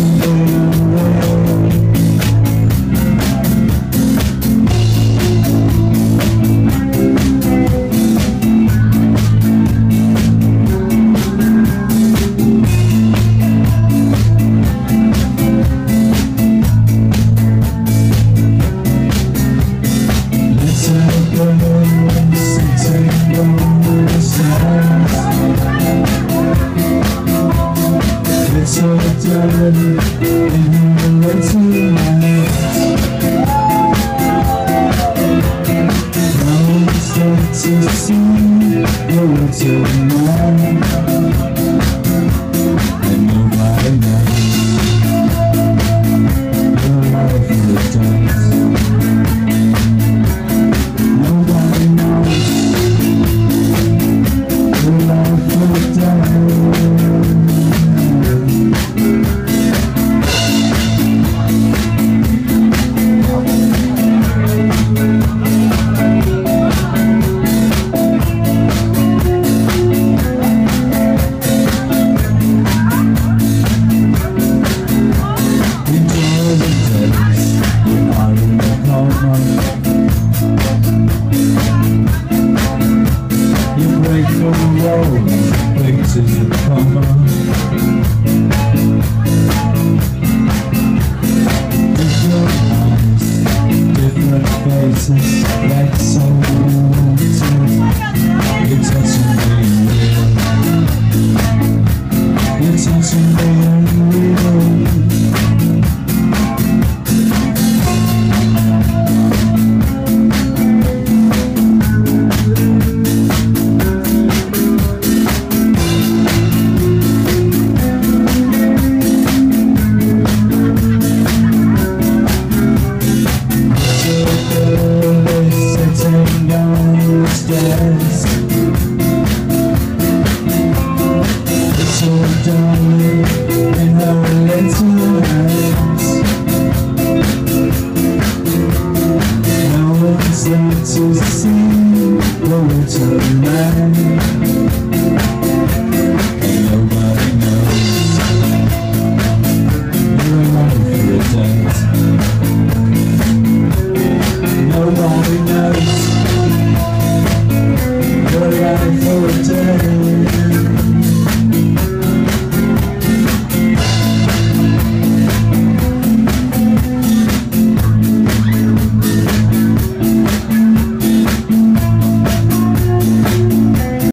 To see your words of mine, and nobody knows your life in the dance. Nobody knows your life in the dance. You break the road, pictures of common. Different eyes, different faces, like so wanted. You're touching me unreal. You're touching me unreal. It's all darling in her little hands. No one's there to see the little man, and nobody knows you're alive for a dance. Nobody knows